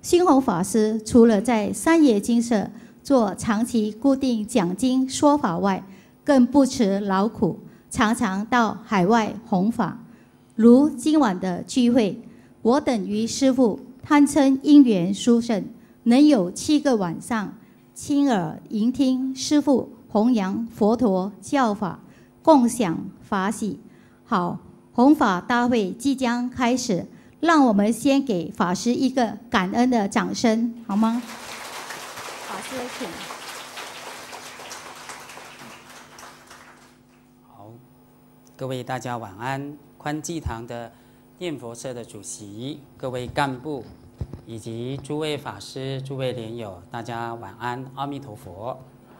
星宏法师除了在三野精舍做长期固定讲经说法外，更不辞劳苦，常常到海外弘法。如今晚的聚会，我等于师父贪称因缘殊胜，能有7个晚上亲耳聆听师父弘扬佛陀教法，共享法喜。好，弘法大会即将开始，让我们先给法师一个感恩的掌声，好吗？法师，请。 好，各位大家晚安。宽济堂的念佛社的主席、各位干部以及诸位法师、诸位莲友，大家晚安，阿弥陀佛。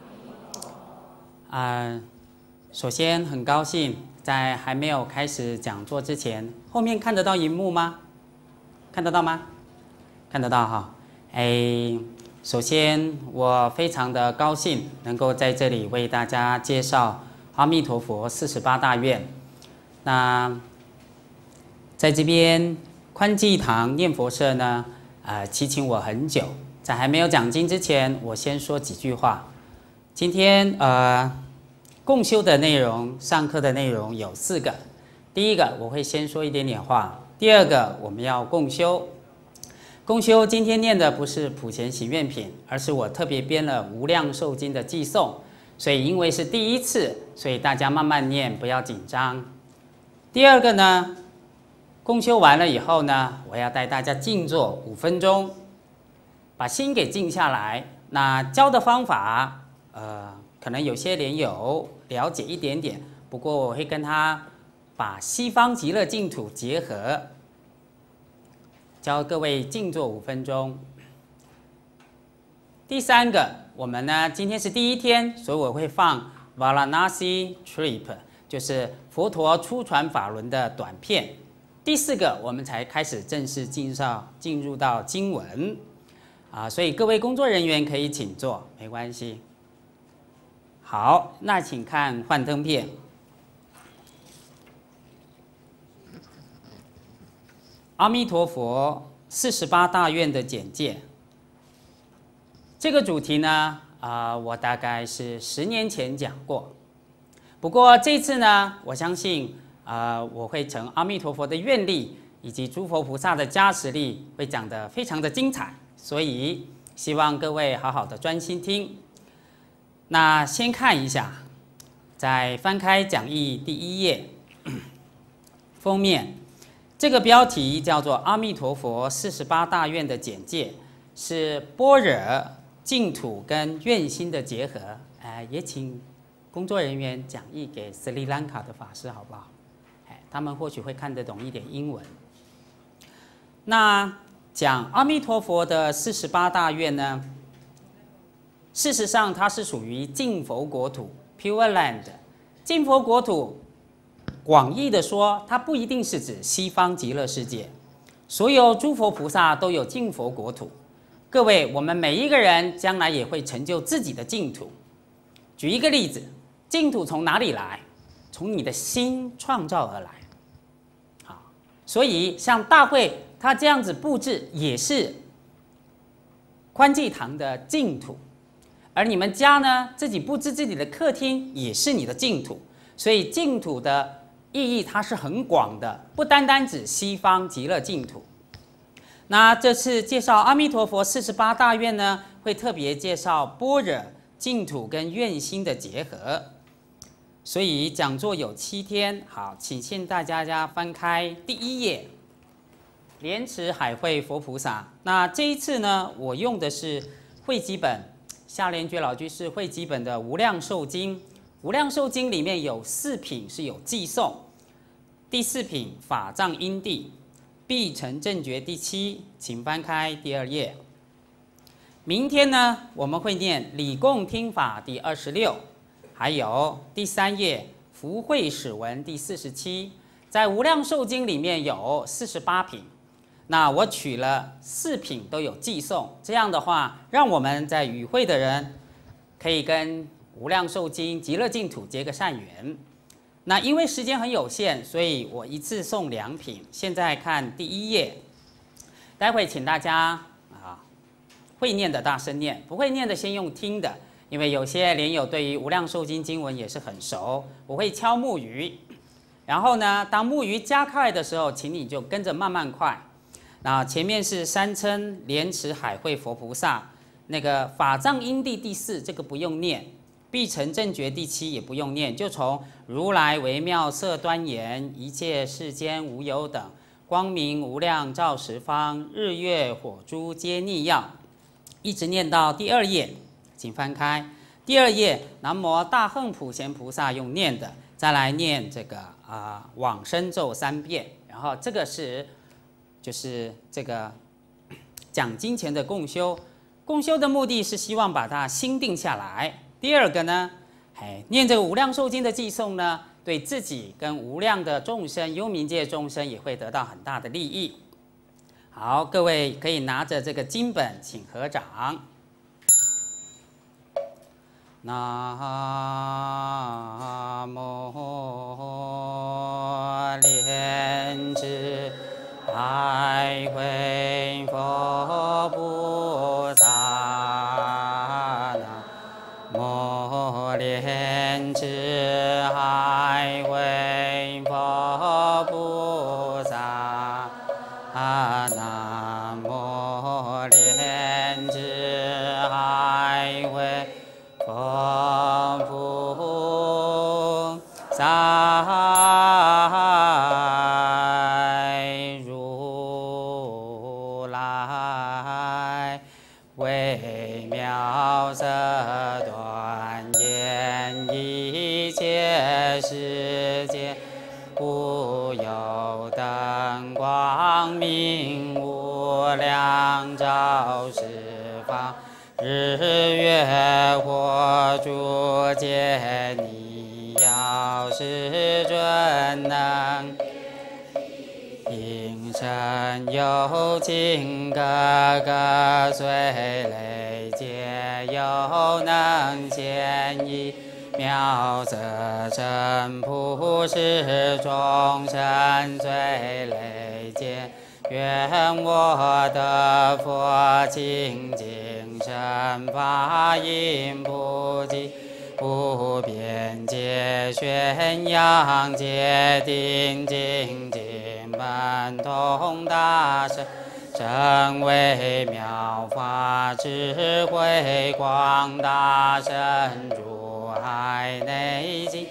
首先很高兴，在还没有开始讲座之前，后面看得到荧幕吗？看得到吗？看得到哈。首先我非常的高兴能够在这里为大家介绍阿弥陀佛48大愿。那在这边宽济堂念佛社呢，祈请我很久，在还没有讲经之前，我先说几句话。今天共修的内容，上课的内容有4个。第一个我会先说一点点话，第二个我们要共修。共修今天念的不是普贤行愿品，而是我特别编了无量寿经的寄诵，所以因为是第1次，所以大家慢慢念，不要紧张。第二个呢，共修完了以后呢，我要带大家静坐5分钟，把心给静下来。那教的方法，可能有些莲友了解一点点，不过我会跟他把西方极乐净土结合，教各位静坐5分钟。第3个，我们呢今天是第1天，所以我会放 Varanasi Trip， 就是佛陀出传法轮的短片。第4个，我们才开始正式进入到经文所以各位工作人员可以请坐，没关系。好，那请看幻灯片。阿弥陀佛48大愿的简介。这个主题呢，我大概是10年前讲过。不过这次呢，我相信我会承阿弥陀佛的愿力，以及诸佛菩萨的加持力，会讲得非常的精彩，所以希望各位好好的专心听。那先看一下，再翻开讲义第1页，封面，这个标题叫做《阿弥陀佛48大愿的简介》，是般若、净土跟愿心的结合。也请工作人员讲义给斯里兰卡的法师好不好？他们或许会看得懂一点英文。那讲阿弥陀佛的48大愿呢，事实上它是属于净佛国土 Pure Land。 净佛国土广义的说，它不一定是指西方极乐世界，所有诸佛菩萨都有净佛国土。各位，我们每一个人将来也会成就自己的净土。举一个例子，净土从哪里来？从你的心创造而来。好，所以像大会它这样子布置，也是宽济堂的净土。而你们家呢，自己布置自己的客厅，也是你的净土。所以净土的意义它是很广的，不单单指西方极乐净土。那这次介绍阿弥陀佛48大愿呢，会特别介绍般若、净土跟愿心的结合。所以讲座有7天，好，请大家翻开第1页，莲池海会佛菩萨。那这一次呢，我用的是汇集本夏莲觉老居士汇集本的《无量寿经》。《无量寿经》里面有4品是有寄诵，第4品法藏因地，必成正觉第7，请翻开第2页。明天呢，我们会念理供听法第26。还有第3页福慧史文第47，在无量寿经里面有48品，那我取了4品都有寄诵，这样的话，让我们在与会的人可以跟无量寿经、极乐净土结个善缘。那因为时间很有限，所以我一次送2品。现在看第1页，待会请大家会念的大声念，不会念的先用听的，因为有些莲友对于无量寿经经文也是很熟。我会敲木鱼，然后呢，当木鱼加快的时候，请你就跟着慢慢快。那前面是三称莲池海会佛菩萨，那个法藏因地第4这个不用念，必成正觉第7也不用念，就从如来微妙色端严，一切世间无有等，光明无量照十方，日月火珠皆逆耀，一直念到第2页，请翻开第2页，南无大横普贤菩萨用念的，再来念这个往生咒3遍，然后这个就是这个讲经前的共修，共修的目的是希望把它心定下来。第2个呢，念这个无量寿经的偈颂呢，对自己跟无量的众生、幽冥界众生也会得到很大的利益。好，各位可以拿着这个经本，请合掌。南无莲池海会佛菩萨，南无莲池海会佛菩萨，南无莲池海会佛菩萨。微妙色端严，一切世界无有等，光明无量照十方，日月火珠皆逆耀，世尊能应身有情，个个随类皆有能现一妙色身，普世众生随类皆愿我得佛清净身，法音不尽不边界，宣扬界定精进本通大圣，真微妙法智慧广大深入海内经，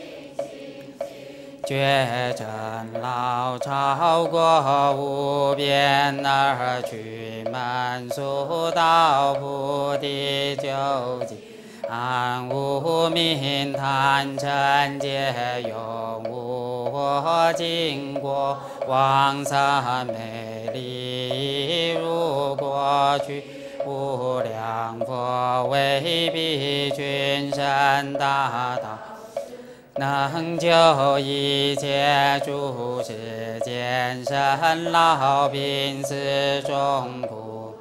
觉真老超过无边而去门，速到菩提究竟，安无明贪嗔皆永无经过，往生美丽如过去，无量佛为彼群生大道，能救一切诸世间生老病死众苦，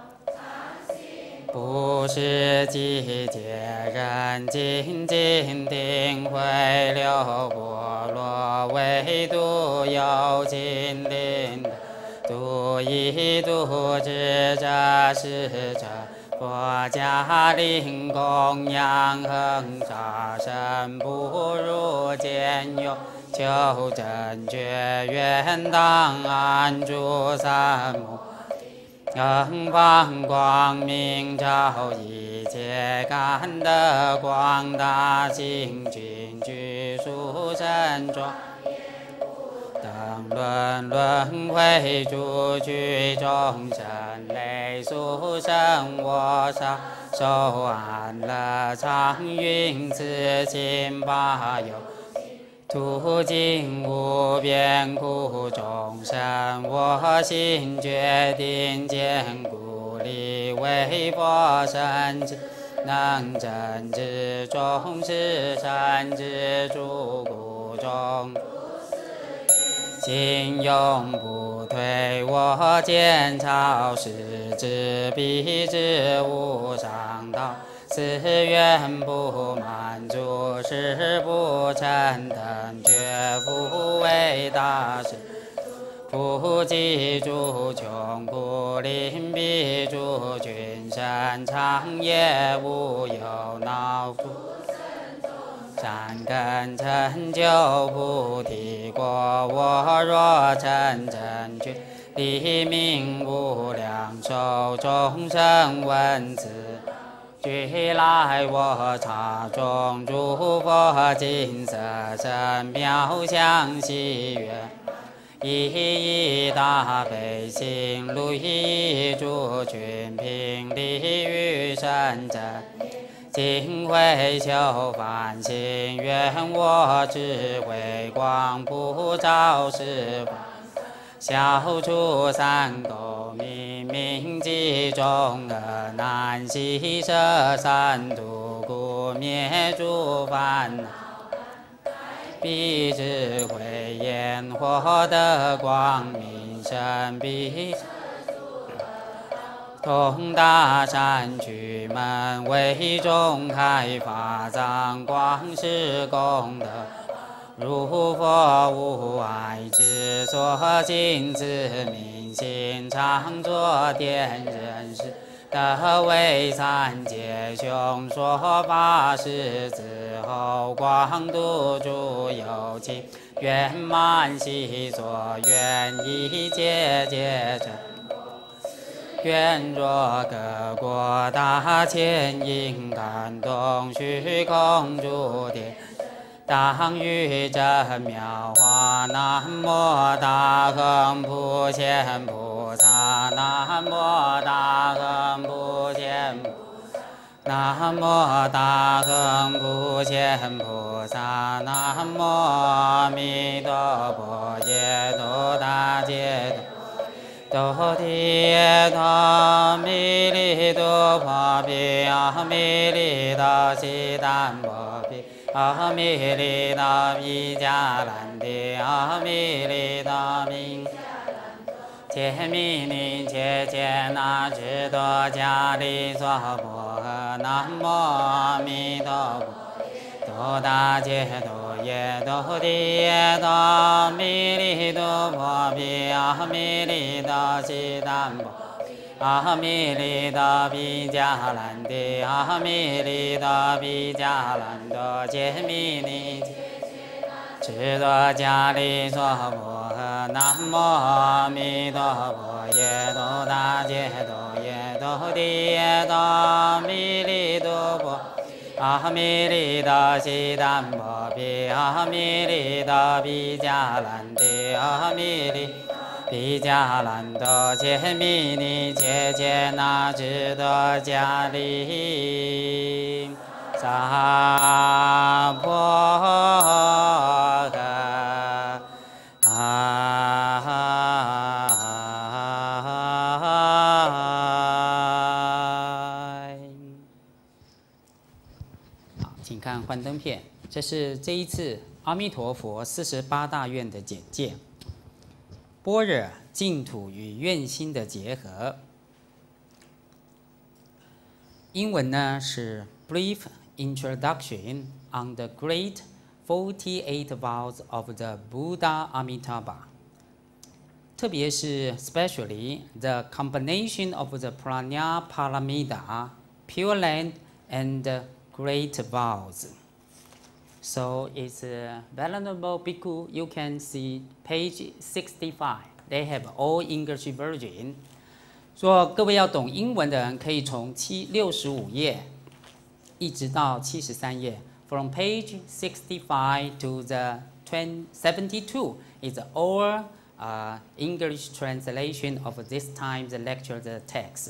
不是季节人精进定慧六波罗为度有情灵，度一度智者是者，佛家令供养恒沙身，不如见有求真觉愿当安住三母，更放光明照一切感得广大行群具殊胜庄，等轮轮回诸趣众生类殊胜我上受安乐常运此心法有，途经无边苦众生，我心决定坚固力为佛身智，能真知众是善知诸苦众，心永不退，我见超世之彼之无上道，此愿不满足，是不成等觉复为大事， 普济诸穷苦临彼诸群生，长夜无忧恼苦。善根成就菩提果，我若成正觉，黎明无量寿众生闻此。俱来我刹中，诸佛金色身妙相喜悦，一一大悲心，如意诸群平利于圣者。今会修梵行，愿我智慧光普照十方，消除三垢，明明集中恶难悉摄三毒，故灭诸烦恼。彼智慧焰火得光明身，彼通达善趣门，为众开法藏光是功德。如佛无碍之所行，自明心常作天人事，得为三界雄说法是子后，广度诸有情，圆满习所愿，一切皆成。愿若各国大千应感动虚空诸天，当于真妙法。南无大恒普贤菩萨，南无大恒普贤菩萨，南无大恒普贤菩萨，南无阿弥陀佛，耶多大解脱。多提多弥利多婆毗，阿弥利多悉檀婆毗，阿弥利多毗迦兰帝，阿弥利多明揭弥尼揭揭那智多迦利娑婆诃。南无阿弥陀佛。多大解脱耶多提耶多弥利多婆毗，阿弥利多悉檀婆毗，阿弥利多毗迦兰帝，阿弥利多毗迦兰多揭弥尼智多迦利娑婆诃。南无阿弥陀佛，耶多大解脱耶多提耶多弥利多婆毗，阿弥利多悉檀婆毗，阿弥利多毗迦兰帝，阿弥利毗迦兰多揭弥尼揭揭那智多迦利娑婆诃。请看幻灯片，这是这一次阿弥陀佛48大愿的简介。般若净土与愿心的结合。英文呢是 Brief Introduction on the Great 48 Vows of the Buddha Amitabha。特别是 especially the combination of the Prajna Paramita, Pure Land, and Great Vows. So it's Venerable Bhikkhu, you can see page 65. They have all English version. 说各位要懂英文的人，可以从65页一直到73页。From page 65 to the 72 is all English translation of this time's lecture text.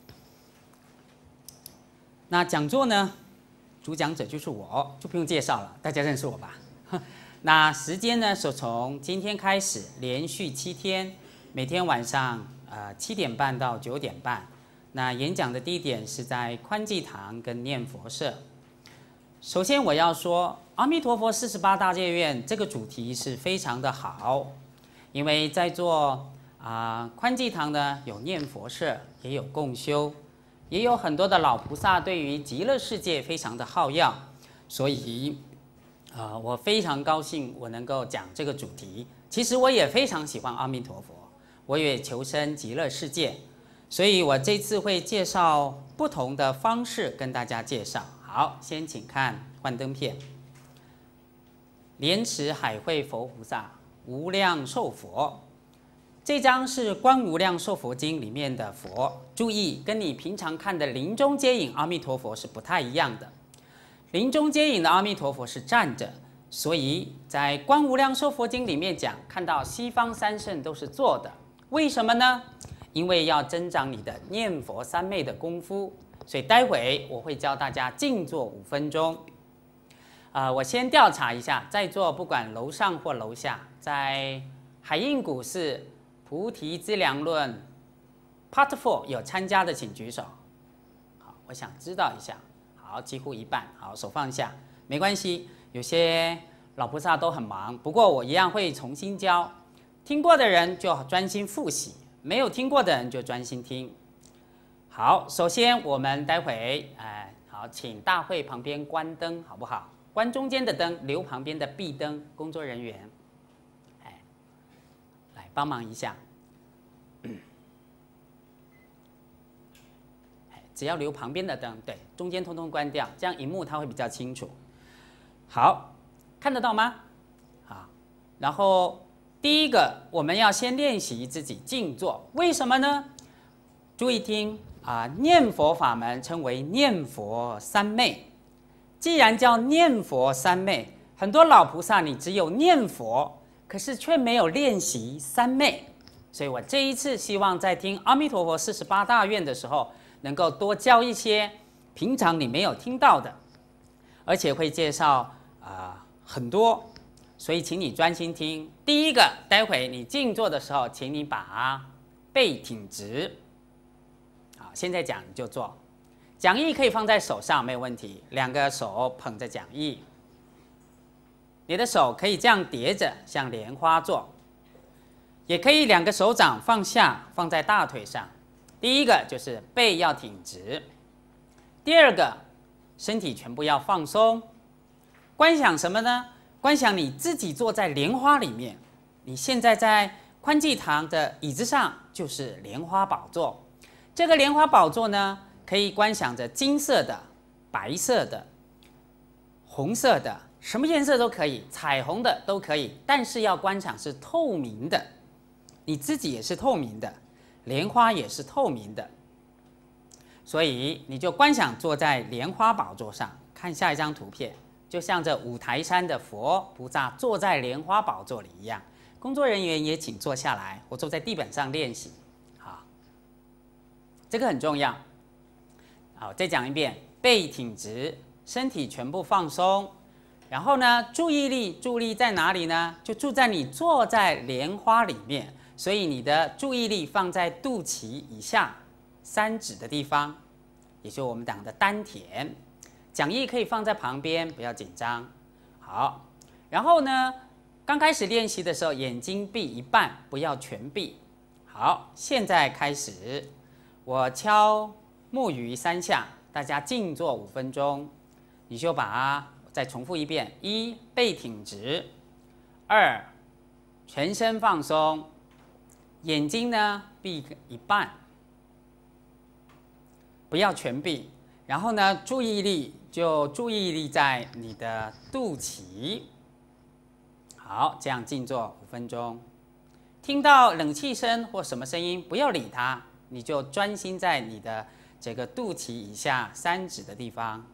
那讲座呢？主讲者就是我，就不用介绍了，大家认识我吧。那时间呢是从今天开始，连续7天，每天晚上7点半到9点半。那演讲的地点是在宽济堂跟念佛社。首先我要说，阿弥陀佛48大戒愿这个主题是非常的好，因为在座宽济堂呢有念佛社，也有共修。也有很多的老菩萨对于极乐世界非常的好要，所以我非常高兴我能够讲这个主题。 其实我也非常喜欢阿弥陀佛，我也求生极乐世界，所以我这次会介绍不同的方式跟大家介绍。好，先请看幻灯片。莲池海会佛菩萨无量寿佛，这张是《观无量寿佛经》里面的佛。注意，跟你平常看的临终接引阿弥陀佛是不太一样的。临终接引的阿弥陀佛是站着，所以在《观无量寿佛经》里面讲，看到西方三圣都是坐的。为什么呢？因为要增长你的念佛三昧的功夫。所以待会我会教大家静坐5分钟。我先调查一下，在座不管楼上或楼下，在海印古寺菩提资粮论 Part 4有参加的，请举手。好，我想知道一下。好，几乎一半。好，手放下，没关系。有些老菩萨都很忙，不过我一样会重新教。听过的人就专心复习，没有听过的人就专心听。好，首先我们待会，好，请大会旁边关灯，好不好？关中间的灯，留旁边的壁灯。工作人员，来帮忙一下。只要留旁边的灯，对，中间通通关掉，这样荧幕它会比较清楚。好，看得到吗？好，然后第一个，我们要先练习自己静坐，为什么呢？注意听念佛法门称为念佛三昧。既然叫念佛三昧，很多老菩萨你只有念佛，可是却没有练习三昧。所以我这一次希望在听阿弥陀佛48大愿的时候，能够多教一些平常你没有听到的，而且会介绍很多，所以请你专心听。第一个，待会你静坐的时候，请你把背挺直。好，现在讲你就做。讲义可以放在手上，没有问题，2个手捧着讲义，你的手可以这样叠着，像莲花座，也可以2个手掌放下，放在大腿上。第一个就是背要挺直，第二个身体全部要放松。观想什么呢？观想你自己坐在莲花里面，你现在在宽济堂的椅子上就是莲花宝座。这个莲花宝座呢，可以观想着金色的、白色的、红色的，什么颜色都可以，彩虹的都可以，但是要观想是透明的，你自己也是透明的，莲花也是透明的，所以你就观想坐在莲花宝座上。看下一张图片，就像这五台山的佛菩萨坐在莲花宝座里一样。工作人员也请坐下来，或坐在地板上练习。好，这个很重要。好，再讲一遍，背挺直，身体全部放松。然后呢，注意力在哪里呢？就住在你坐在莲花里面，所以你的注意力放在肚脐以下3指的地方，也就是我们讲的丹田。讲义可以放在旁边，不要紧张。好，然后呢，刚开始练习的时候，眼睛闭一半，不要全闭。好，现在开始，我敲木鱼3下，大家静坐5分钟，你就把它再重复一遍：1. 背挺直；2. 全身放松，眼睛呢闭一半，不要全闭。然后呢，注意力在你的肚脐。好，这样静坐5分钟。听到冷气声或什么声音，不要理它，你就专心在你的这个肚脐以下3指的地方。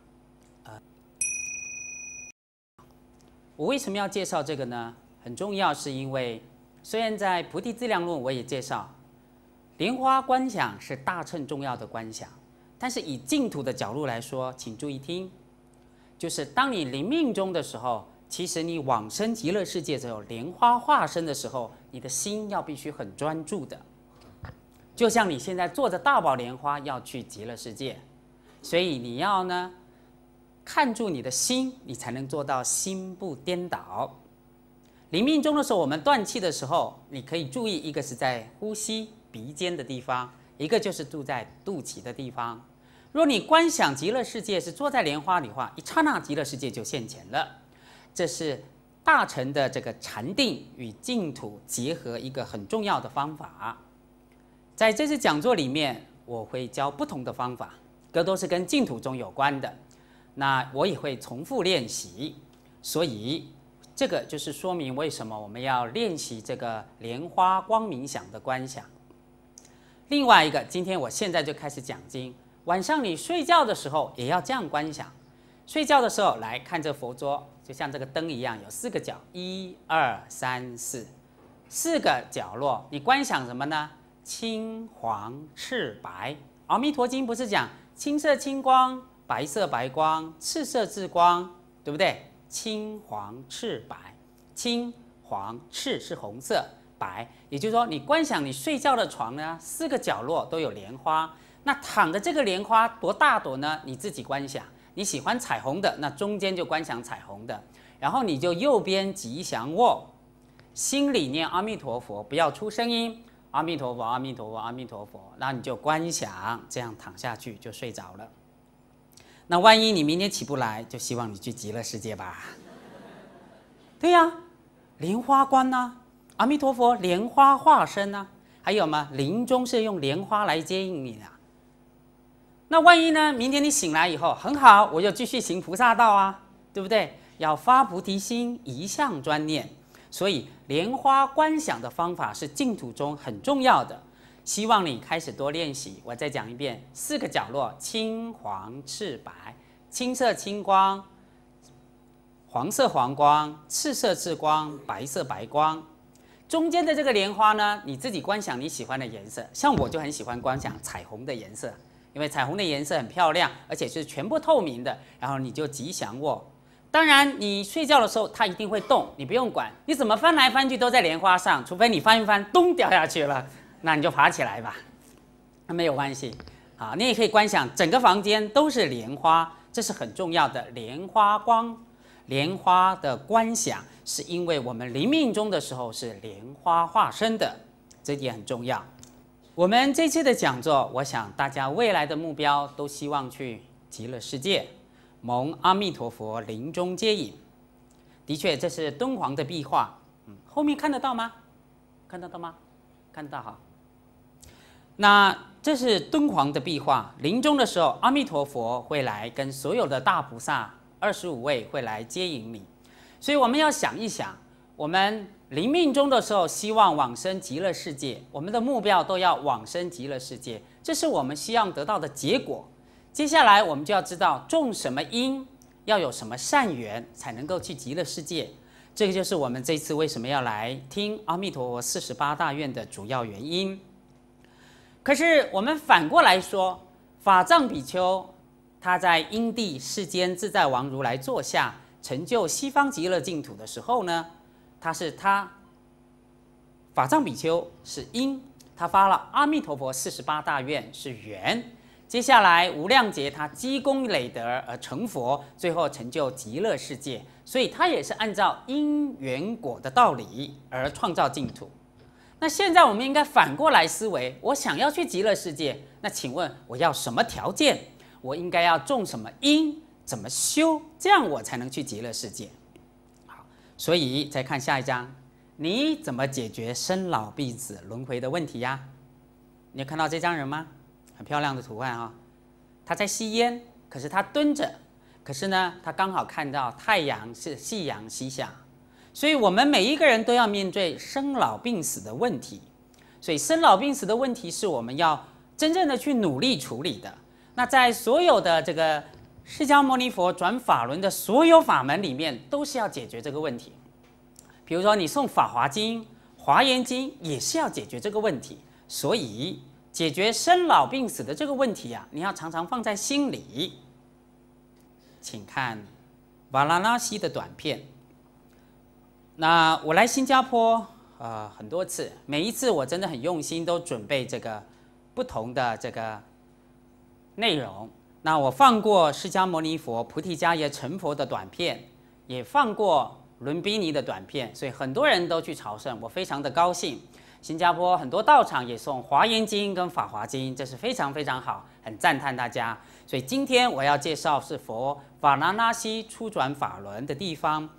我为什么要介绍这个呢？很重要，是因为虽然在《菩提资粮论》我也介绍，莲花观想是大乘重要的观想，但是以净土的角度来说，请注意听，就是当你临命终的时候，其实你往生极乐世界只有莲花化身的时候，你的心要必须很专注的，就像你现在坐着大宝莲花要去极乐世界，所以你要呢看住你的心，你才能做到心不颠倒。临命终的时候，我们断气的时候，你可以注意，一个是在呼吸鼻尖的地方，一个就是住在肚脐的地方。若你观想极乐世界是坐在莲花里的话，一刹那极乐世界就现前了。这是大乘的这个禅定与净土结合一个很重要的方法。在这次讲座里面，我会教不同的方法，这都是跟净土中有关的。那我也会重复练习，所以这个就是说明为什么我们要练习这个莲花光冥想的观想。另外一个，今天我现在就开始讲经，晚上你睡觉的时候也要这样观想。睡觉的时候来看这佛桌，就像这个灯一样，有4个角，1、2、3、4，4个角落。你观想什么呢？青、黄、赤、白。阿弥陀经不是讲青色青光、白色白光、赤色赤光，对不对？青、黄、赤、白，青、黄、赤是红色，白，也就是说，你观想你睡觉的床呢，4个角落都有莲花。那躺的这个莲花多大朵呢？你自己观想。你喜欢彩虹的，那中间就观想彩虹的，然后你就右边吉祥卧，心里念阿弥陀佛，不要出声音，阿弥陀佛，阿弥陀佛，阿弥陀佛，然后你就观想，这样躺下去就睡着了。那万一你明天起不来，就希望你去极乐世界吧。对呀，莲花观啊，阿弥陀佛莲花化身啊，还有吗？临终是用莲花来接应你的。那万一呢？明天你醒来以后很好，我就继续行菩萨道啊，对不对？要发菩提心，一向专念。所以莲花观想的方法是净土中很重要的，希望你开始多练习。我再讲一遍：4个角落，青、黄、赤、白。青色青光，黄色黄光，赤色赤光，白色白光。中间的这个莲花呢，你自己观想你喜欢的颜色，像我就很喜欢观想彩虹的颜色。因为彩虹的颜色很漂亮，而且是全部透明的，然后你就吉祥卧。当然，你睡觉的时候它一定会动，你不用管，你怎么翻来翻去都在莲花上，除非你翻一翻，咚掉下去了，那你就爬起来吧，那没有关系。好，你也可以观想整个房间都是莲花，这是很重要的莲花光。莲花的观想，是因为我们临命终的时候是莲花化身的，这点很重要。我们这次的讲座，我想大家未来的目标都希望去极乐世界，蒙阿弥陀佛临终接引。的确，这是敦煌的壁画，后面看得到吗？看得到吗？看得到哈。那这是敦煌的壁画，临终的时候，阿弥陀佛会来跟所有的大菩萨25位会来接引你，所以我们要想一想，我们临命终的时候，希望往生极乐世界，我们的目标都要往生极乐世界，这是我们希望得到的结果。接下来我们就要知道种什么因，要有什么善缘，才能够去极乐世界。这个就是我们这次为什么要来听阿弥陀佛48大愿的主要原因。可是我们反过来说，法藏比丘他在因地世间自在王如来座下成就西方极乐净土的时候呢，他法藏比丘是因，他发了阿弥陀佛48大愿是缘，接下来无量劫他积功累德而成佛，最后成就极乐世界，所以他也是按照因缘果的道理而创造净土。那现在我们应该反过来思维，我想要去极乐世界，那请问我要什么条件？我应该要种什么因？怎么修？这样我才能去极乐世界。好，所以再看下一章，你怎么解决生老病死轮回的问题呀？你有看到这张人吗？很漂亮的图案啊，他在吸烟，可是他蹲着，可是呢，他刚好看到太阳是夕阳西下，所以我们每一个人都要面对生老病死的问题，所以生老病死的问题是我们要真正的去努力处理的。那在所有的这个释迦牟尼佛转法轮的所有法门里面，都是要解决这个问题。比如说你诵《法华经》《华严经》，也是要解决这个问题。所以解决生老病死的这个问题啊，你要常常放在心里。请看瓦拉纳西的短片。那我来新加坡很多次，每一次我真的很用心，都准备这个不同的这个内容。那我放过释迦牟尼佛菩提迦耶成佛的短片，也放过伦比尼的短片，所以很多人都去朝圣，我非常的高兴。新加坡很多道场也诵《华严经》跟《法华经》，这是非常非常好，很赞叹大家。所以今天我要介绍是佛瓦拉纳西初转法轮的地方。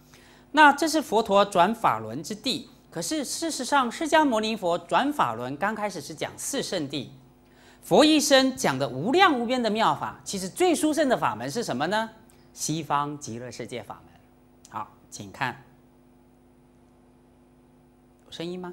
那这是佛陀转法轮之地。可是事实上，释迦牟尼佛转法轮刚开始是讲四圣谛，佛一生讲的无量无边的妙法，其实最殊胜的法门是什么呢？西方极乐世界法门。好，请看，有声音吗？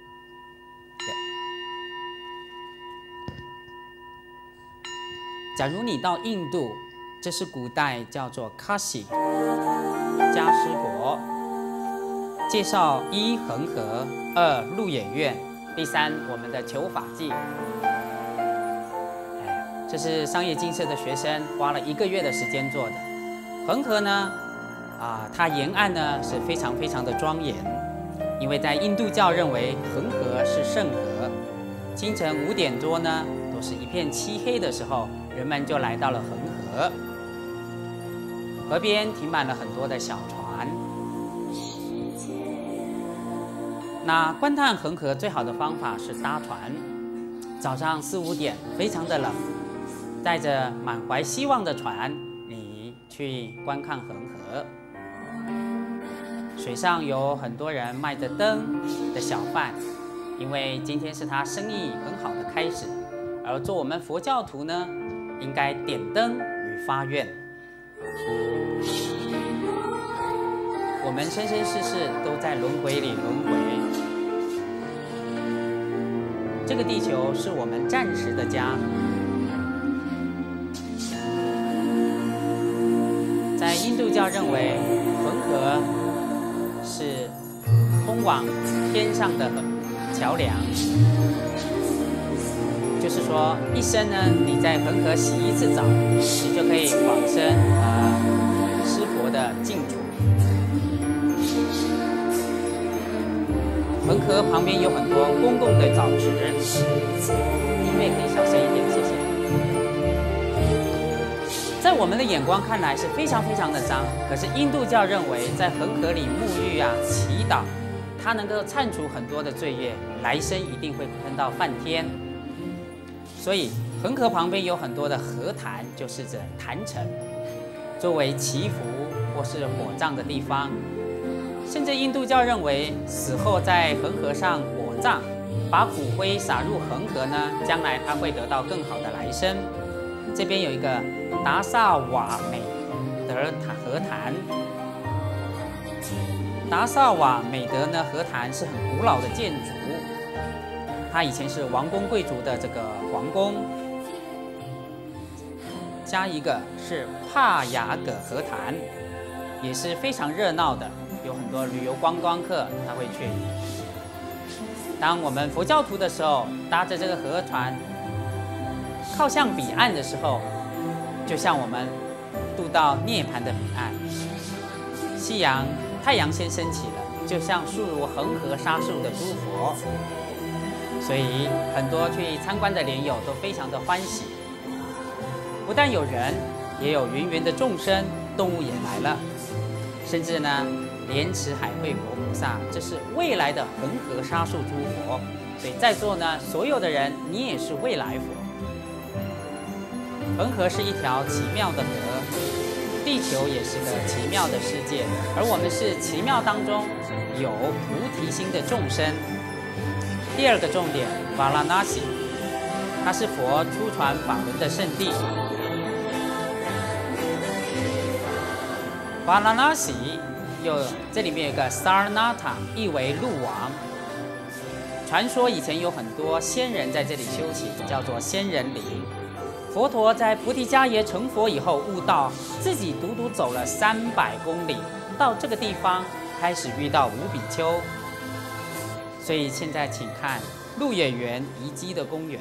假如你到印度，这是古代叫做喀西迦湿国，介绍一恒河，二鹿野苑，第三我们的求法记。这是商业精舍的学生花了1个月的时间做的。恒河呢，它沿岸呢是非常非常的庄严，因为在印度教认为恒河是圣河。清晨5点多呢，都是一片漆黑的时候，人们就来到了恒河。河边停满了很多的小船。那观看恒河最好的方法是搭船。早上4、5点，非常的冷，带着满怀希望的船，你去观看恒河。水上有很多人卖着灯的小贩，因为今天是他生意很好的开始。而做我们佛教徒呢，应该点灯与发愿。我们生生世世都在轮回里轮回，这个地球是我们暂时的家。在印度教认为，恒河是通往天上的桥梁，就是说，一生呢，你在恒河洗1次澡，你就可以往生湿婆的净土。恒河旁边有很多公共的澡池，音乐可以小声一点，谢谢。在我们的眼光看来是非常非常的脏，可是印度教认为，在恒河里沐浴祈祷，它能够忏除很多的罪业，来生一定会升到梵天。所以恒河旁边有很多的河潭，就是指坛城，作为祈福或是火葬的地方。甚至印度教认为，死后在恒河上火葬，把骨灰撒入恒河呢，将来他会得到更好的来生。这边有一个达萨瓦美德河潭，达萨瓦美德呢河潭是很古老的建筑，它以前是王公贵族的这个皇宫。加一个是帕雅葛河潭，也是非常热闹的。有很多旅游观光客他会去。当我们佛教徒的时候，搭着这个河船靠向彼岸的时候，就像我们渡到涅槃的彼岸。太阳先升起了，就像树如恒河沙数的诸佛，所以很多去参观的莲友都非常的欢喜。不但有人，也有芸芸的众生，动物也来了，甚至呢。莲池海会佛菩萨，这是未来的恒河沙数诸佛，所以在座呢，所有的人，你也是未来佛。恒河是一条奇妙的河，地球也是个奇妙的世界，而我们是奇妙当中有菩提心的众生。第2个重点，瓦拉纳西，它是佛出传法轮的圣地。瓦拉纳西。这里面有一个 Sarnata， 意为鹿王。传说以前有很多仙人在这里修行，叫做仙人林。佛陀在菩提伽耶成佛以后悟道，自己独独走了300公里，到这个地方开始遇到五比丘。所以现在请看鹿野园遗迹的公园。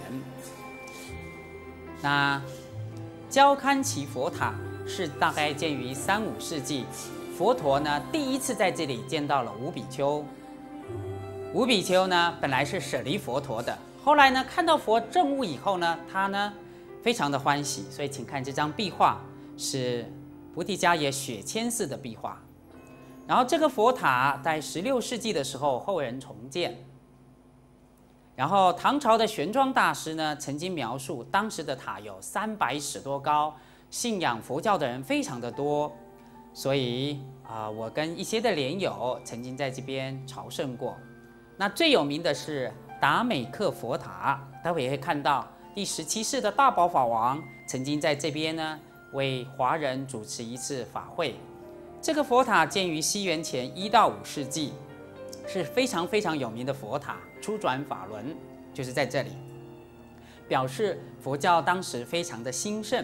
那焦堪耆佛塔是大概建于3、5世纪。佛陀呢，第一次在这里见到了五比丘。五比丘呢，本来是舍离佛陀的，后来呢，看到佛证悟以后呢，他呢非常的欢喜，所以请看这张壁画，是菩提伽耶雪谦寺的壁画。然后这个佛塔在16世纪的时候，后人重建。然后唐朝的玄奘大师呢，曾经描述当时的塔有300尺多高，信仰佛教的人非常的多。所以我跟一些的莲友曾经在这边朝圣过。那最有名的是达美克佛塔，待会也会看到第17世的大宝法王曾经在这边呢为华人主持一次法会。这个佛塔建于西元前1到5世纪，是非常非常有名的佛塔。初转法轮就是在这里，表示佛教当时非常的兴盛。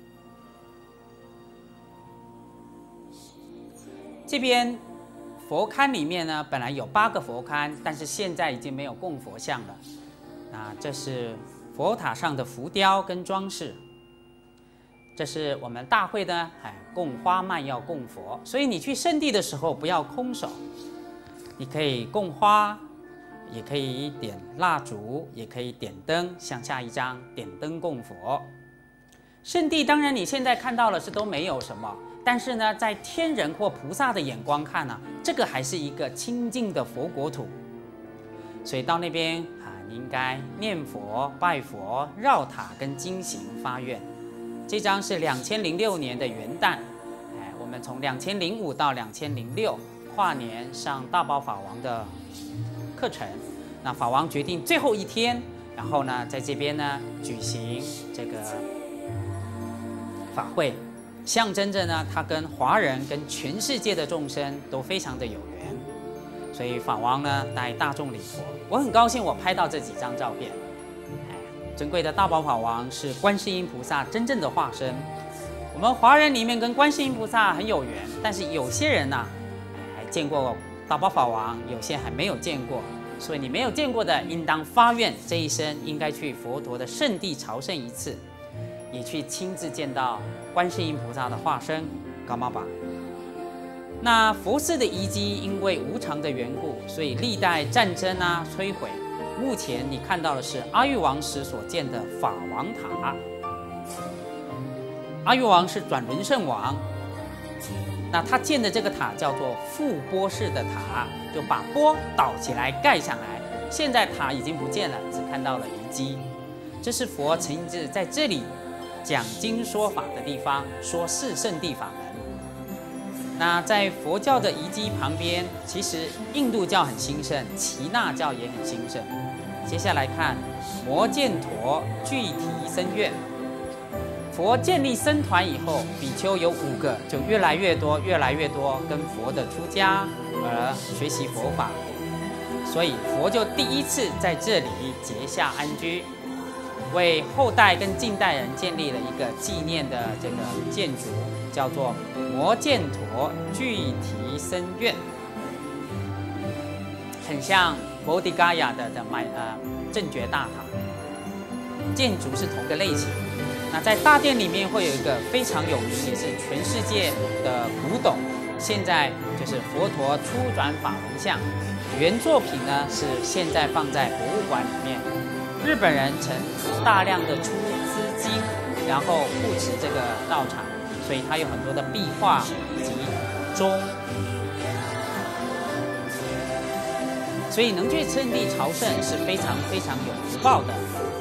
这边佛龛里面呢，本来有8个佛龛，但是现在已经没有供佛像了。那这是佛塔上的浮雕跟装饰。这是我们大会呢，供花蔓要供佛，所以你去圣地的时候不要空手，你可以供花，也可以点蜡烛，也可以点灯，像下一张点灯供佛。圣地当然你现在看到了是都没有什么，但是呢，在天人或菩萨的眼光看呢，这个还是一个清净的佛国土，所以到那边你应该念佛、拜佛、绕塔跟经行发愿。这张是2006年的元旦，我们从2005到2006跨年上大宝法王的课程。那法王决定最后一天，然后呢，在这边呢举行这个法会，象征着呢他跟华人跟全世界的众生都非常的有缘。所以法王呢带大众礼佛，我很高兴我拍到这几张照片。尊贵的大宝法王是观世音菩萨真正的化身。我们华人里面跟观世音菩萨很有缘，但是有些人呢，还见过大宝法王，有些还没有见过。所以你没有见过的，应当发愿这一生应该去佛陀的圣地朝圣一次，也去亲自见到观世音菩萨的化身高妈巴。那佛寺的遗迹因为无常的缘故，所以历代战争摧毁。目前你看到的是阿育王时所建的法王塔。阿育王是转轮圣王，那他建的这个塔叫做覆钵式的塔，就把钵倒起来盖上来。现在塔已经不见了，只看到了遗迹。这是佛曾经在这里讲经说法的地方，说四圣地法门。那在佛教的遗迹旁边，其实印度教很兴盛，耆那教也很兴盛。接下来看摩犍陀具提僧院。佛建立僧团以后，比丘有5个，就越来越多，越来越多跟佛的出家而学习佛法。所以佛就第一次在这里结下安居，为后代跟近代人建立了一个纪念的这个建筑，叫做摩犍陀具提僧院，很像bodh gaya的正觉大塔，建筑是同个类型。那在大殿里面会有一个非常有名，也是全世界的古董，现在就是佛陀初转法轮像，原作品呢是现在放在博物馆里面。日本人曾大量的出资金，然后护持这个道场，所以它有很多的壁画以及钟，所以能去圣地朝圣是非常非常有福报的。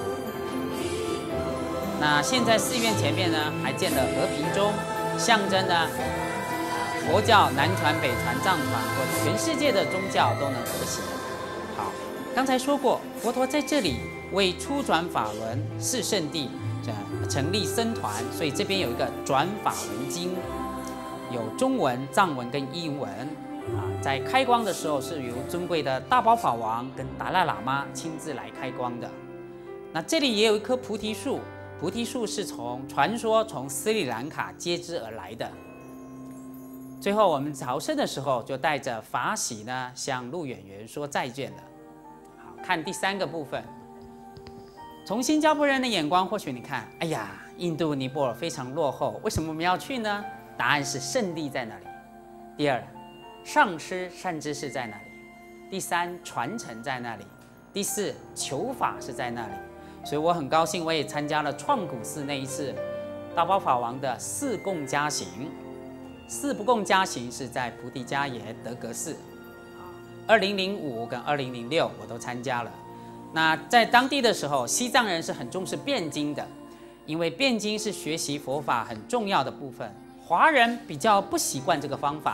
那现在寺院前面呢，还建了和平钟，象征呢佛教南传、北传、藏传或全世界的宗教都能和谐。好，刚才说过，佛陀在这里为初转法轮四圣地成立僧团，所以这边有一个转法轮经，有中文、藏文跟英文。在开光的时候是由尊贵的大宝法王跟达赖喇嘛亲自来开光的。那这里也有一棵菩提树。菩提树是传说从斯里兰卡接枝而来的。最后我们朝圣的时候，就带着法喜呢，向陆远元说再见了。好，看第3个部分。从新加坡人的眼光，或许你看，哎呀，印度、尼泊尔非常落后，为什么我们要去呢？答案是圣地在那里。第2，上师善知识在那里。第3，传承在那里。第4，求法是在那里。所以我很高兴，我也参加了创古寺那一次大宝法王的4供加行。4不供加行是在菩提伽耶德格寺，2005跟2006我都参加了。那在当地的时候，西藏人是很重视辩经的，因为辩经是学习佛法很重要的部分。华人比较不习惯这个方法，所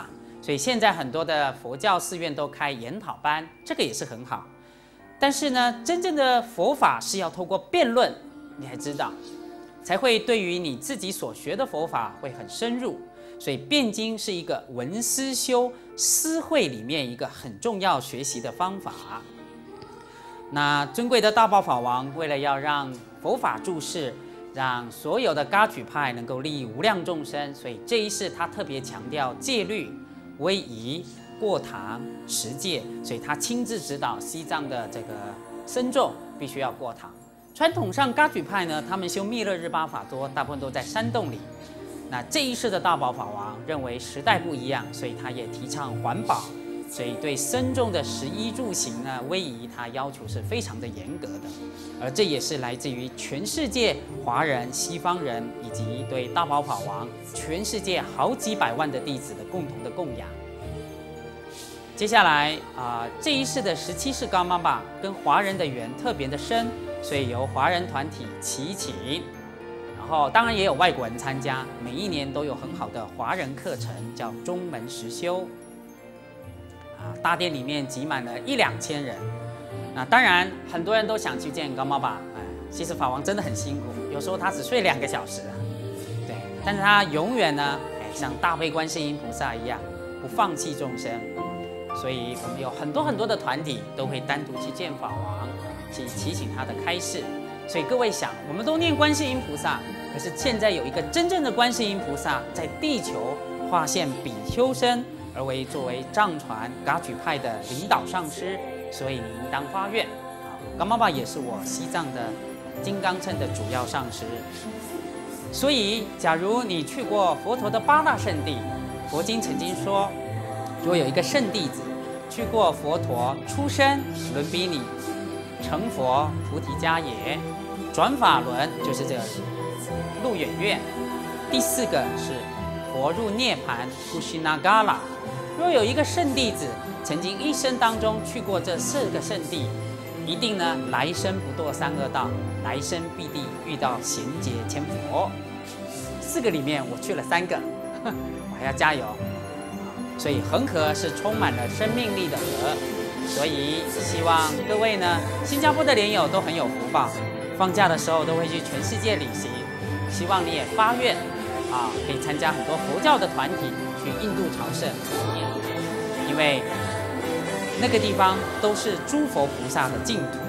所以现在很多的佛教寺院都开研讨班，这个也是很好。但是呢，真正的佛法是要透过辩论，你还知道，才会对于你自己所学的佛法会很深入。所以辩经是一个文思修思会里面一个很重要学习的方法。那尊贵的大宝法王为了要让佛法注释，让所有的噶举派能够利益无量众生，所以这一世他特别强调戒律、威仪、过堂、持戒，所以他亲自指导西藏的这个僧众必须要过堂。传统上噶举派呢，他们修密勒日巴法多，大部分都在山洞里。那这一世的大宝法王认为时代不一样，所以他也提倡环保，所以对僧众的食衣住行呢、威仪，他要求是非常的严格的。而这也是来自于全世界华人、西方人以及对大宝法王全世界好几百万的弟子的共同的供养。接下来这一世的17世高妈妈跟华人的缘特别的深，所以由华人团体齐请。然后当然也有外国人参加，每一年都有很好的华人课程，叫中门实修。大殿里面挤满了1-2千人。那当然很多人都想去见高妈爸，其实法王真的很辛苦，有时候他只睡2个小时，对，但是他永远呢，像大悲观世音菩萨一样，不放弃众生。所以我们有很多的团体都会单独去见法王，去祈请他的开示。所以各位想，我们都念观世音菩萨，可是现在有一个真正的观世音菩萨在地球化现比丘身，而作为藏传噶举派的领导上师，所以你应当发愿。高妈妈也是我西藏的金刚乘的主要上师。所以，假如你去过佛陀的8大圣地，佛经曾经说，如果有一个圣弟子去过佛陀出生伦比尼、成佛菩提迦耶、转法轮，就是这个鹿远院，第4个是佛入涅盘布须那嘎拉。若有一个圣弟子曾经一生当中去过这4个圣地，一定呢来生不堕3恶道，来生必定遇到贤劫千佛。4个里面我去了3个，我还要加油。所以恒河是充满了生命力的河，所以希望各位呢，新加坡的莲友都很有福报，放假的时候都会去全世界旅行。希望你也发愿可以参加很多佛教的团体去印度朝圣，因为那个地方都是诸佛菩萨的净土。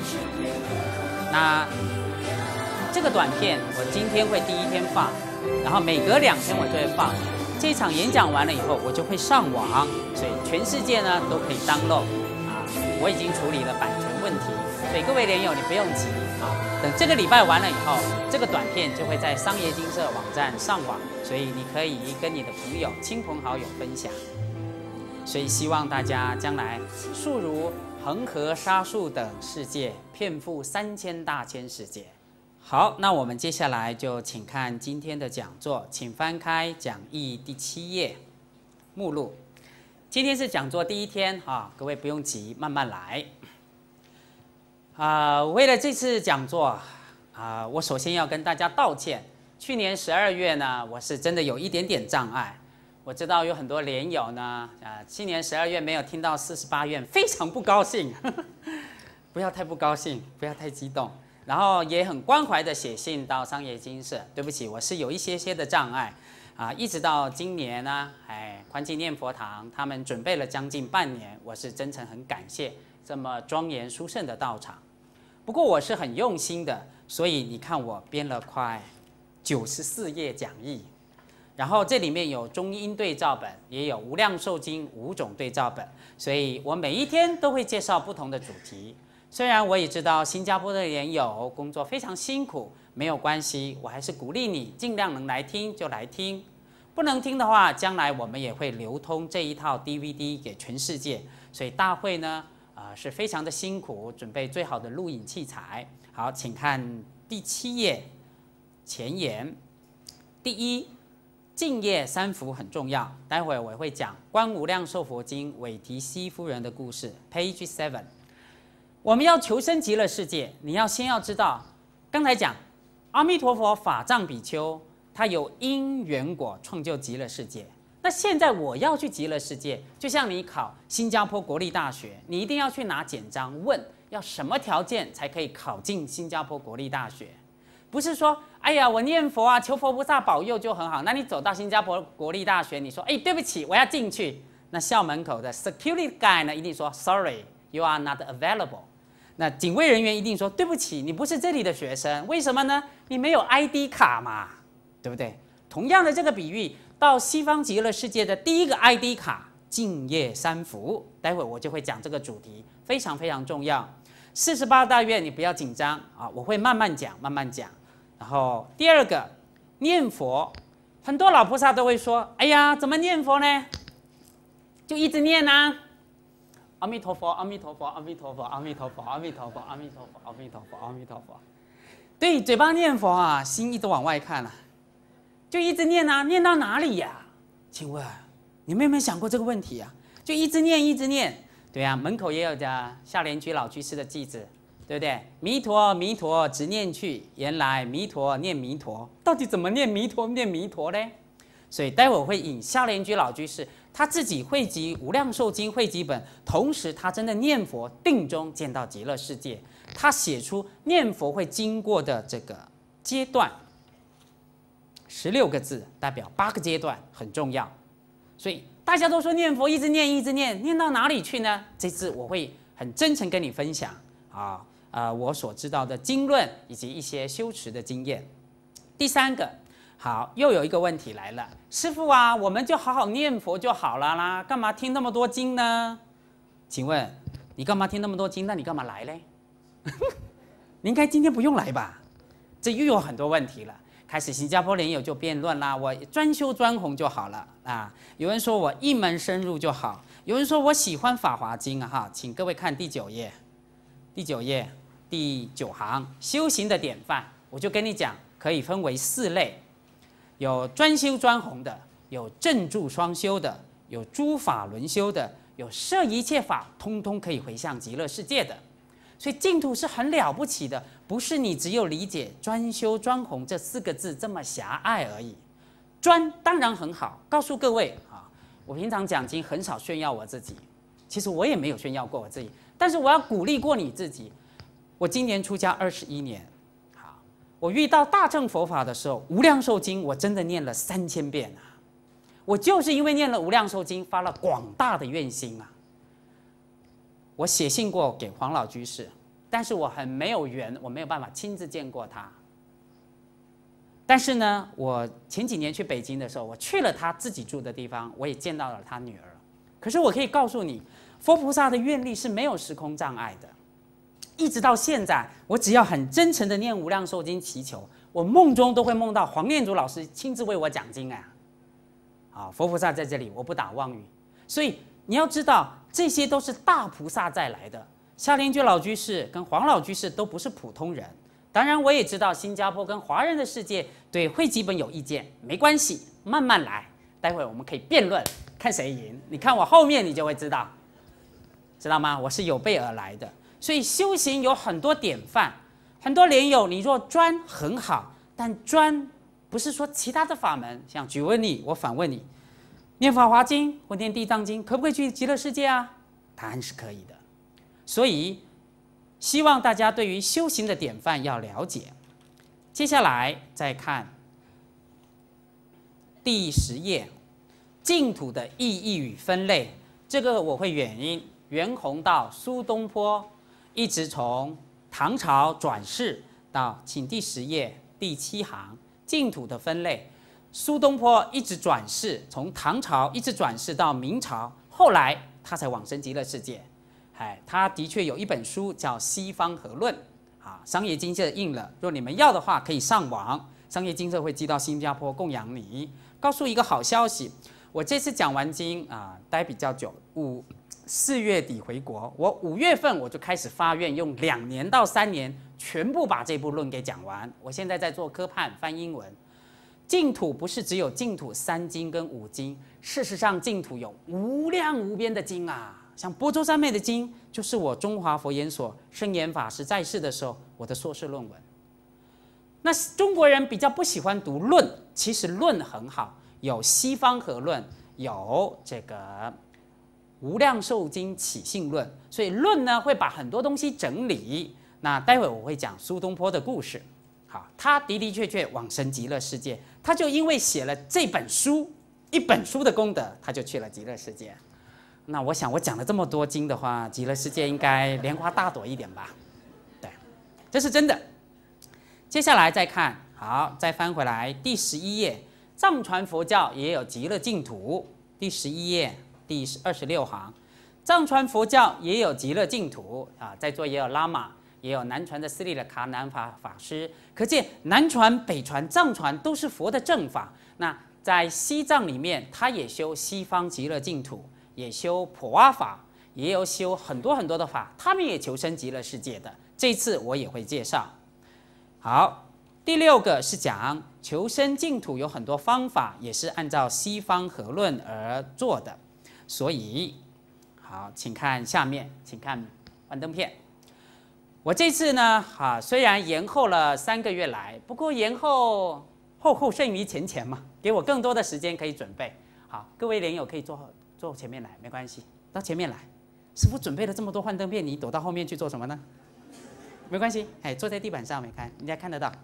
那这个短片我今天会第1天放，然后每隔2天我就会放。这场演讲完了以后，我就会上网，所以全世界呢都可以download我已经处理了版权问题，所以各位莲友你不用急等这个礼拜完了以后，这个短片就会在商业精舍网站上网，所以你可以跟你的朋友、亲朋好友分享。所以希望大家将来速如恒河沙数等世界，遍覆3000大千世界。好，那我们接下来就请看今天的讲座，请翻开讲义第7页目录。今天是讲座第1天各位不用急，慢慢来。为了这次讲座我首先要跟大家道歉。去年12月呢，我是真的有一点点障碍。我知道有很多莲友呢，去年12月没有听到48愿，非常不高兴。不要太不高兴，不要太激动。然后也很关怀的写信到商业精舍，对不起，我是有一些的障碍一直到今年呢，宽基念佛堂他们准备了将近半年，我是真诚很感谢这么庄严殊胜的道场。不过我是很用心的，所以你看我编了快94页讲义，然后这里面有中英对照本，也有无量寿经5种对照本，所以我每一天都会介绍不同的主题。虽然我也知道新加坡的莲友工作非常辛苦，没有关系，我还是鼓励你尽量能来听就来听，不能听的话，将来我们也会流通这一套 DVD 给全世界。所以大会呢是非常的辛苦，准备最好的录影器材。好，请看第7页前言。第一，净业3福很重要，待会我会讲《观无量寿佛经》韦提希夫人的故事 ，Page 7。我们要求生极乐世界，你先要知道，刚才讲阿弥陀佛法藏比丘，他有因缘果创就极乐世界。 那现在我要去极乐世界，就像你考新加坡国立大学，你一定要去拿简章问要什么条件才可以考进新加坡国立大学，不是说哎呀我念佛啊，求佛菩萨保佑就很好。那你走到新加坡国立大学，你说哎对不起我要进去，那校门口的 security guy 呢一定说 sorry you are not available。那警卫人员一定说对不起，你不是这里的学生，为什么呢？你没有 ID 卡嘛，对不对？同样的这个比喻，到西方极乐世界的第一个 ID 卡净业三福，待会我就会讲这个主题，非常非常重要。48大愿你不要紧张啊，我会慢慢讲，慢慢讲。然后第二个念佛，很多老菩萨都会说，哎呀，怎么念佛呢？就一直念啊。阿弥陀佛，阿弥陀佛，阿弥陀佛，阿弥陀佛，阿弥陀佛，阿弥陀佛，阿弥陀佛，阿弥陀佛。对，嘴巴念佛啊，心一直往外看啊，就一直念啊，念到哪里呀？请问你们有没有想过这个问题啊？就一直念，一直念。对啊，门口也有的夏莲居老居士的偈子，对不对？弥陀弥陀直念去，原来弥陀念弥陀，到底怎么念弥陀念弥陀呢？所以待会我会引夏莲居老居士他自己汇集《无量寿经》汇集本，同时他真的念佛定中见到极乐世界，他写出念佛会经过的这个阶段，16个字代表8个阶段，很重要。所以大家都说念佛一直念一直念，念到哪里去呢？这次我会很真诚跟你分享我所知道的经论以及一些修持的经验。第三个。好，又有一个问题来了，师父啊，我们就好好念佛就好了啦，干嘛听那么多经呢？请问你干嘛听那么多经？那你干嘛来嘞？你应该今天不用来吧？这又有很多问题了。开始新加坡莲友就辩论啦，我专修专弘就好了啊。有人说我一门深入就好，有人说我喜欢法华经啊哈，请各位看第9页，第9页第9行，修行的典范，我就跟你讲，可以分为4类。有专修专弘的，有正住双修的，有诸法轮修的，有摄一切法通通可以回向极乐世界的。所以净土是很了不起的，不是你只有理解专修专弘这4个字这么狭隘而已。专当然很好，告诉各位啊，我平常讲经很少炫耀我自己，其实我也没有炫耀过我自己，但是我要鼓励过你自己。我今年出家21年。我遇到大乘佛法的时候，《无量寿经》我真的念了3000遍啊！我就是因为念了《无量寿经》，发了广大的愿心啊！我写信过给黄老居士，但是我很没有缘，我没有办法亲自见过他。但是呢，我前几年去北京的时候，我去了他自己住的地方，我也见到了他女儿。可是我可以告诉你，佛菩萨的愿力是没有时空障碍的。一直到现在，我只要很真诚的念《无量寿经》祈求，我梦中都会梦到黄念祖老师亲自为我讲经啊！佛菩萨在这里，我不打妄语。所以你要知道，这些都是大菩萨再来的。夏莲居老居士跟黄老居士都不是普通人。当然，我也知道新加坡跟华人的世界对汇集本有意见，没关系，慢慢来。待会我们可以辩论，看谁赢。你看我后面，你就会知道，知道吗？我是有备而来的。所以修行有很多典范，很多莲友，你若专很好，但专不是说其他的法门。像举问你，我反问你，念法华经或念地藏经，可不可以去极乐世界啊？答案是可以的。所以希望大家对于修行的典范要了解。接下来再看第10页，净土的意义与分类，这个我会援弘到苏东坡。一直从唐朝转世到，请第10页第7行，净土的分类。苏东坡一直转世，从唐朝一直转世到明朝，后来他才往生极乐世界。他的确有一本书叫《西方合论》啊，商业经社印了。若你们要的话，可以上网，商业经社会寄到新加坡供养你。告诉一个好消息，我这次讲完经啊，待比较久，4月底回国，我5月份我就开始发愿，用2年到3年全部把这部论给讲完。我现在在做科判翻英文。净土不是只有净土3经跟5经，事实上净土有无量无边的经啊。像般舟三昧的经，就是我中华佛研所圣严法师在世的时候我的硕士论文。那中国人比较不喜欢读论，其实论很好，有西方合论， 有这个无量寿经起信论，所以论呢会把很多东西整理。那待会我会讲苏东坡的故事。好，他的的确确往生极乐世界，他就因为写了这本书，一本书的功德，他就去了极乐世界。那我想我讲了这么多经的话，极乐世界应该莲花大朵一点吧？对，这是真的。接下来再看，好，再翻回来第11页，藏传佛教也有极乐净土。第11页第26行，藏传佛教也有极乐净土啊，在座也有拉玛，也有南传的斯里勒卡南法师。可见南传、北传、藏传都是佛的正法。那在西藏里面，他也修西方极乐净土，也修普瓦法，也有修很多很多的法，他们也求生极乐世界的。这次我也会介绍。好，第6个是讲求生净土有很多方法，也是按照西方合论而做的。所以，好，请看下面，请看幻灯片。我这次呢，虽然延后了3个月来，不过延后后胜于前嘛，给我更多的时间可以准备。好，各位莲友可以坐前面来，没关系，到前面来。师父准备了这么多幻灯片，你躲到后面去做什么呢？没关系，哎，坐在地板上没看，人家看得到。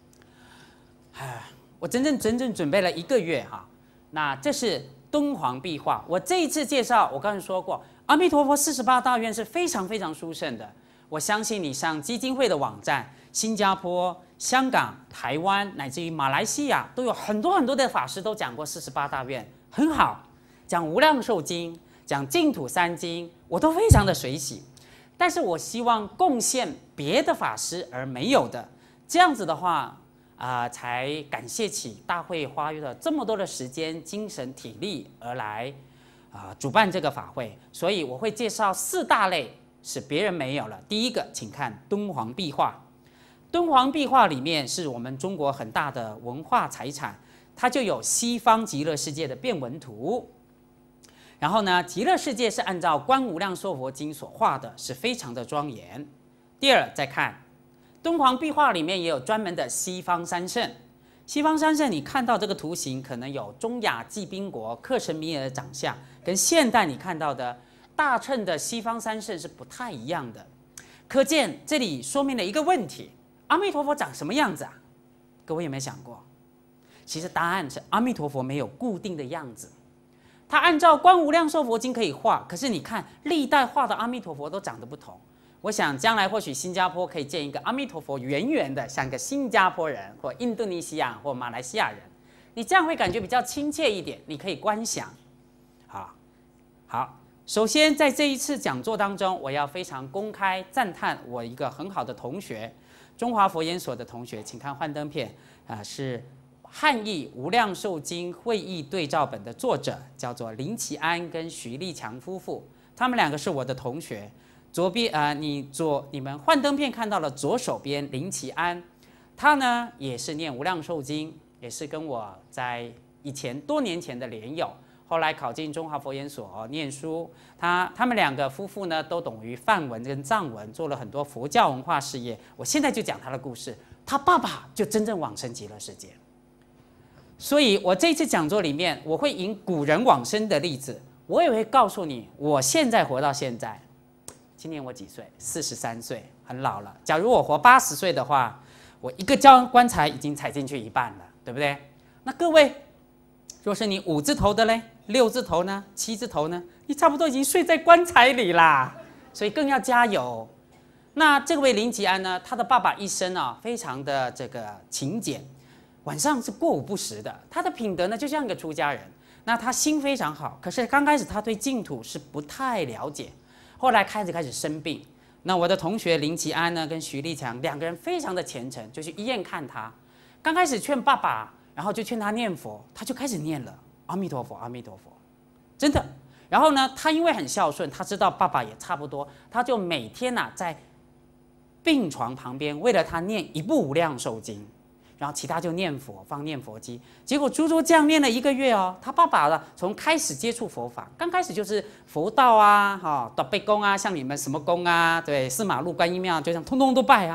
我整整准备了1个月哈。那这是敦煌壁画，我这一次介绍，我刚才说过，阿弥陀佛48大愿是非常非常殊胜的。我相信你上基金会的网站，新加坡、香港、台湾，乃至于马来西亚，都有很多很多的法师都讲过48大愿，很好。讲无量寿经，讲净土3经，我都非常的随喜。但是我希望贡献别的法师而没有的，这样子的话，才感谢起大会花了这么多的时间、精神、体力而来主办这个法会。所以我会介绍4大类是别人没有了。第一个，请看敦煌壁画。敦煌壁画里面是我们中国很大的文化财产，它就有西方极乐世界的变文图。然后呢，极乐世界是按照《观无量寿佛经》所画的，是非常的庄严。第二，再看敦煌壁画里面也有专门的西方三圣。西方三圣，你看到这个图形，可能有中亚济宾国克什米尔的长相，跟现代你看到的大乘的西方三圣是不太一样的。可见这里说明了一个问题：阿弥陀佛长什么样子啊？各位有没有想过？其实答案是阿弥陀佛没有固定的样子。他按照《观无量寿佛经》可以画，可是你看历代画的阿弥陀佛都长得不同。我想将来或许新加坡可以建一个阿弥陀佛圆圆的，像个新加坡人或印度尼西亚或马来西亚人，你这样会感觉比较亲切一点。你可以观想。好，首先在这一次讲座当中，我要非常公开赞叹我一个很好的同学，中华佛研所的同学，请看幻灯片是汉译《无量寿经》会议对照本的作者，叫做林奇安跟徐立强夫妇，他们2个是我的同学。左边你们幻灯片看到了左手边林奇安，他呢也是念《无量寿经》，也是跟我在多年前的莲友，后来考进中华佛研所念书。他们2个夫妇呢都懂于梵文跟藏文，做了很多佛教文化事业。我现在就讲他的故事，他爸爸就真正往生极乐世界。所以我这次讲座里面，我会引古人往生的例子，我也会告诉你，我现在活到现在，今年我几岁？43岁，很老了。假如我活80岁的话，我一个棺材已经踩进去一半了，对不对？那各位，若是你5字头的嘞，6字头呢，7字头呢，你差不多已经睡在棺材里啦，所以更要加油。那这位林吉安呢，他的爸爸一生非常的这个勤俭。晚上是过午不食的，他的品德呢就像一个出家人。那他心非常好，可是刚开始他对净土是不太了解，后来开始生病。那我的同学林奇安呢跟徐立强2个人非常的虔诚，就去医院看他。刚开始劝爸爸，然后就劝他念佛，他就开始念了阿弥陀佛，阿弥陀佛，真的。然后呢，他因为很孝顺，他知道爸爸也差不多，他就每天在病床旁边为了他念1部无量寿经。然后其他就念佛，放念佛机。结果足足这样念了1个月他爸爸呢，从开始接触佛法，刚开始就是佛道啊，大悲宫啊，像你们什么宫啊，对，4马路观音庙，就像通通都拜啊。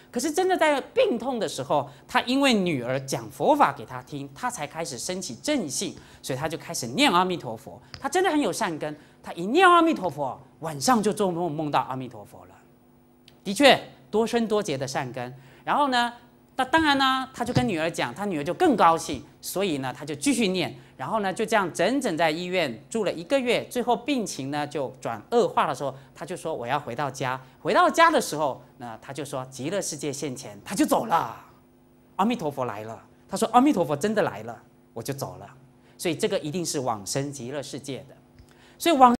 可是真的在病痛的时候，他因为女儿讲佛法给他听，他才开始升起正信，所以他就开始念阿弥陀佛。他真的很有善根，他一念阿弥陀佛，晚上就做梦梦到阿弥陀佛了。的确，多生多劫的善根。然后呢，那当然呢，他就跟女儿讲，他女儿就更高兴，所以呢，他就继续念。然后呢，就这样整整在医院住了1个月，最后病情呢就转恶化的时候，他就说我要回到家。回到家的时候，他就说极乐世界现前，他就走了。阿弥陀佛来了，他说阿弥陀佛真的来了，我就走了。所以这个一定是往生极乐世界的。所以往